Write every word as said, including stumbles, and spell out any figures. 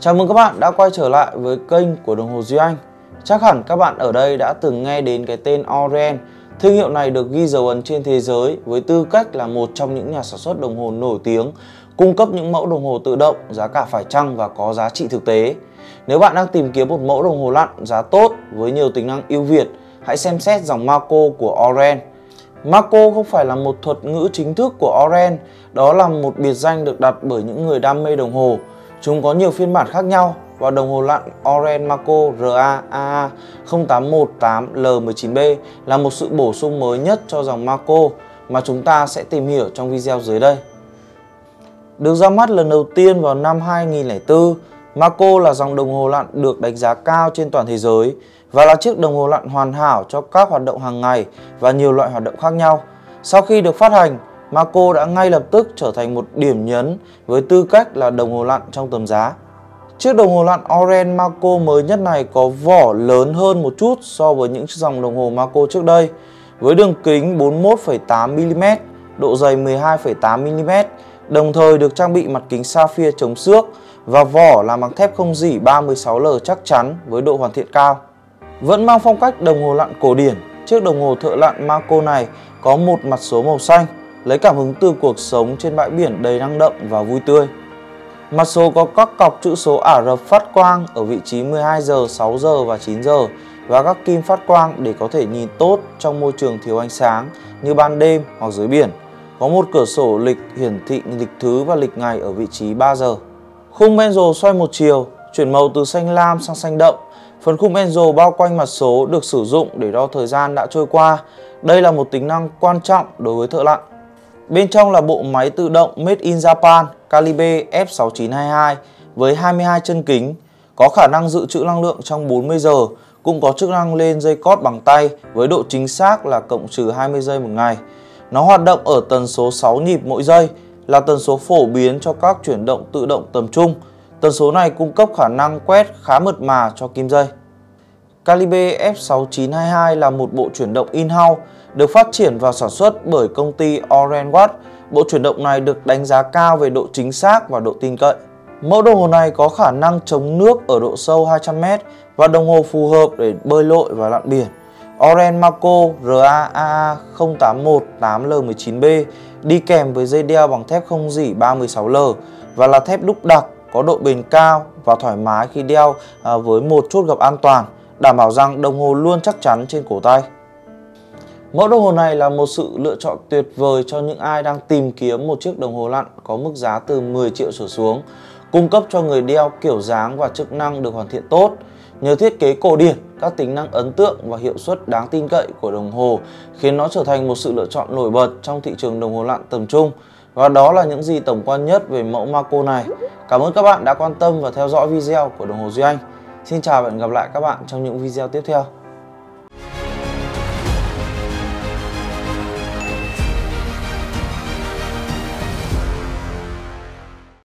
Chào mừng các bạn đã quay trở lại với kênh của đồng hồ Duy Anh. Chắc hẳn các bạn ở đây đã từng nghe đến cái tên Orient. Thương hiệu này được ghi dấu ấn trên thế giới với tư cách là một trong những nhà sản xuất đồng hồ nổi tiếng, cung cấp những mẫu đồng hồ tự động giá cả phải chăng và có giá trị thực tế. Nếu bạn đang tìm kiếm một mẫu đồng hồ lặn giá tốt với nhiều tính năng ưu việt, hãy xem xét dòng Marco của Orient. Marco không phải là một thuật ngữ chính thức của Orient, đó là một biệt danh được đặt bởi những người đam mê đồng hồ. Chúng có nhiều phiên bản khác nhau và đồng hồ lặn Orient Marco R A A A không tám một tám L mười chín B là một sự bổ sung mới nhất cho dòng Marco mà chúng ta sẽ tìm hiểu trong video dưới đây. Được ra mắt lần đầu tiên vào năm hai nghìn lẻ bốn, Marco là dòng đồng hồ lặn được đánh giá cao trên toàn thế giới và là chiếc đồng hồ lặn hoàn hảo cho các hoạt động hàng ngày và nhiều loại hoạt động khác nhau. Sau khi được phát hành, Marco đã ngay lập tức trở thành một điểm nhấn với tư cách là đồng hồ lặn trong tầm giá. Chiếc đồng hồ lặn Orient Marco mới nhất này có vỏ lớn hơn một chút so với những dòng đồng hồ Marco trước đây, với đường kính bốn mươi mốt phẩy tám mi li mét, độ dày mười hai phẩy tám mi li mét, đồng thời được trang bị mặt kính sapphire chống xước và vỏ làm bằng thép không rỉ ba mươi sáu L chắc chắn với độ hoàn thiện cao. Vẫn mang phong cách đồng hồ lặn cổ điển, chiếc đồng hồ thợ lặn Marco này có một mặt số màu xanh, lấy cảm hứng từ cuộc sống trên bãi biển đầy năng động và vui tươi. Mặt số có các cọc chữ số Ả Rập phát quang ở vị trí mười hai giờ, sáu giờ và chín giờ và các kim phát quang để có thể nhìn tốt trong môi trường thiếu ánh sáng như ban đêm hoặc dưới biển. Có một cửa sổ lịch hiển thị lịch thứ và lịch ngày ở vị trí ba giờ. Khung bezel xoay một chiều, chuyển màu từ xanh lam sang xanh đậm. Phần khung bezel bao quanh mặt số được sử dụng để đo thời gian đã trôi qua. Đây là một tính năng quan trọng đối với thợ lặn. Bên trong là bộ máy tự động Made in Japan Calibre F sáu chín hai hai với hai mươi hai chân kính, có khả năng dự trữ năng lượng trong bốn mươi giờ, cũng có chức năng lên dây cót bằng tay với độ chính xác là cộng trừ hai mươi giây một ngày. Nó hoạt động ở tần số sáu nhịp mỗi giây, là tần số phổ biến cho các chuyển động tự động tầm trung. Tần số này cung cấp khả năng quét khá mượt mà cho kim dây. Calibre F sáu chín hai hai là một bộ chuyển động in-house được phát triển và sản xuất bởi công ty Orient Watch. Bộ chuyển động này được đánh giá cao về độ chính xác và độ tin cậy. Mẫu đồng hồ này có khả năng chống nước ở độ sâu hai trăm mét và đồng hồ phù hợp để bơi lội và lặn biển. Orient Marco R A A A không tám một tám L mười chín B đi kèm với dây đeo bằng thép không rỉ ba mươi sáu L và là thép đúc đặc, có độ bền cao và thoải mái khi đeo với một chốt gập an toàn, đảm bảo rằng đồng hồ luôn chắc chắn trên cổ tay. Mẫu đồng hồ này là một sự lựa chọn tuyệt vời cho những ai đang tìm kiếm một chiếc đồng hồ lặn có mức giá từ mười triệu trở xuống, cung cấp cho người đeo kiểu dáng và chức năng được hoàn thiện tốt. Nhờ thiết kế cổ điển, các tính năng ấn tượng và hiệu suất đáng tin cậy của đồng hồ khiến nó trở thành một sự lựa chọn nổi bật trong thị trường đồng hồ lặn tầm trung. Và đó là những gì tổng quan nhất về mẫu Marco này. Cảm ơn các bạn đã quan tâm và theo dõi video của đồng hồ Duy Anh. Xin chào và hẹn gặp lại các bạn trong những video tiếp theo.